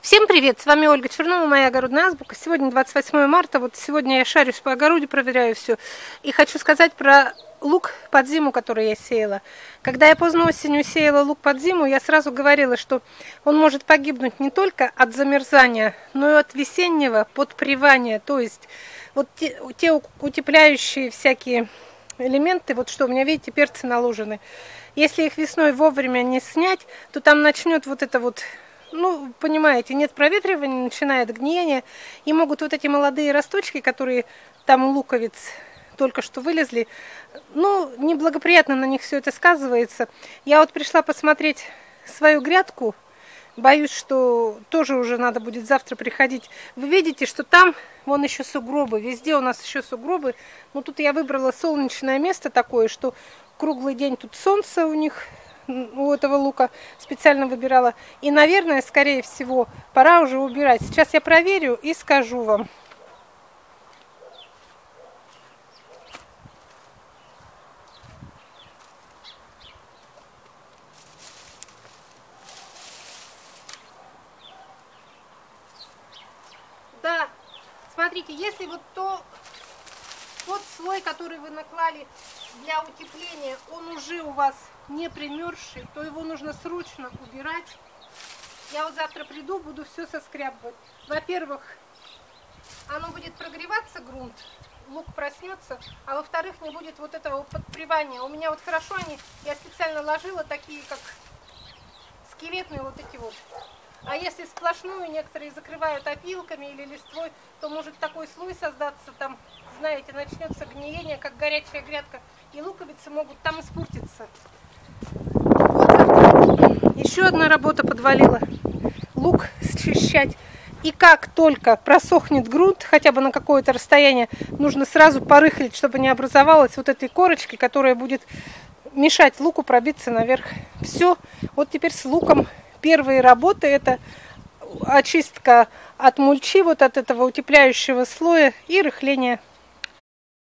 Всем привет! С вами Ольга Чернова, моя огородная азбука. Сегодня 28 марта, вот сегодня я шарюсь по огороде, проверяю все. И хочу сказать про лук под зиму, который я сеяла. Когда я поздно осенью сеяла лук под зиму, я сразу говорила, что он может погибнуть не только от замерзания, но и от весеннего подпривания. То есть вот те утепляющие всякие элементы, вот что у меня, видите, перцы наложены. Если их весной вовремя не снять, то там начнет вот это вот... Ну, понимаете, нет проветривания, начинает гниение, и могут вот эти молодые росточки, которые там луковиц только что вылезли, ну, неблагоприятно на них все это сказывается. Я вот пришла посмотреть свою грядку, боюсь, что тоже уже надо будет завтра приходить. Вы видите, что там, вон еще сугробы, везде у нас еще сугробы. Ну, тут я выбрала солнечное место такое, что круглый день тут солнце у них, у этого лука специально выбирала. И, наверное, скорее всего, пора уже убирать. Сейчас я проверю и скажу вам. Да, смотрите, если вот тот слой, который вы наклали для утепления, он уже у вас не примерзший, то его нужно срочно убирать. Я вот завтра приду, буду все соскрябывать. Во-первых, оно будет прогреваться, грунт, лук проснется, а во-вторых, не будет вот этого подпривания. У меня вот хорошо они, я специально ложила такие, как скелетные вот эти вот. А если сплошную некоторые закрывают опилками или листвой, то может такой слой создаться, там, знаете, начнется гниение, как горячая грядка, и луковицы могут там испортиться. Вот еще одна работа подвалила. Лук счищать. И как только просохнет грунт, хотя бы на какое-то расстояние, нужно сразу порыхлить, чтобы не образовалось вот этой корочки, которая будет мешать луку пробиться наверх. Все. Вот теперь с луком первые работы — это очистка от мульчи, вот от этого утепляющего слоя, и рыхление.